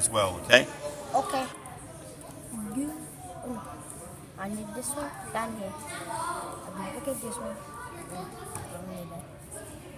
as well, okay? Okay. You. Oh, no. I need this one down here. Okay, this one. I don't need that.